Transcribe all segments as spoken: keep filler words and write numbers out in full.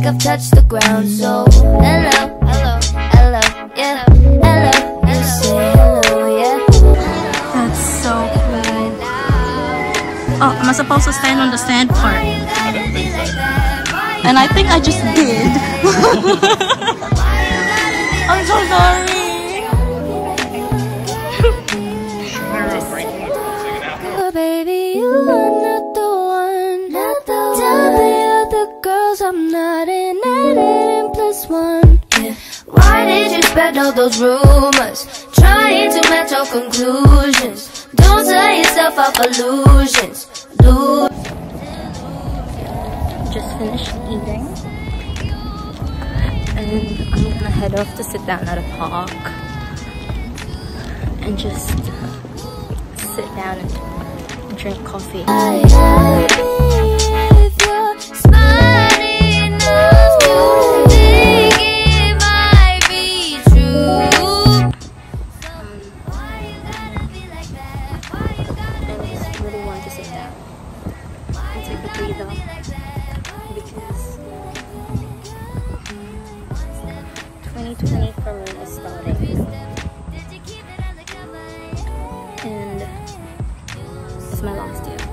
like I've touched the ground. So hello, hello, hello, yeah, hello, you say hello, yeah. That's so cool. Oh, am I supposed to stand on the sand part? I don't think so. And I think I just did. I'm so sorry. Oh, baby, you are not the one. Not the one. Tell the other girls I'm not in it and plus one. Yeah. Why did you spread all those rumors? Trying to match our conclusions. Don't sell yourself up illusions. Do Just finished eating. And I'm gonna head off to sit down at a park and just sit down and drink coffee. I if you're smart enough to think it might be true. Why you gotta be like that? Why you gotta And I just really want to sit down and take a breather because twenty twenty for me is starting. And it's my last year.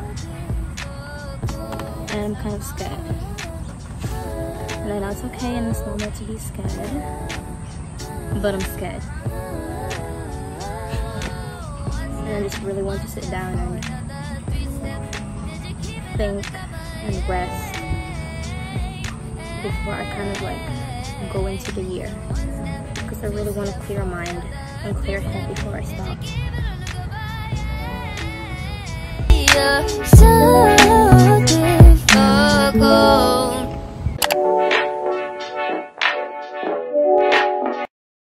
And I'm kind of scared. And I know it's okay and it's normal to be scared. But I'm scared. And I just really want to sit down and think and rest before I kind of like go into the year. Because I really want a clear mind and clear head before I stop. yeah.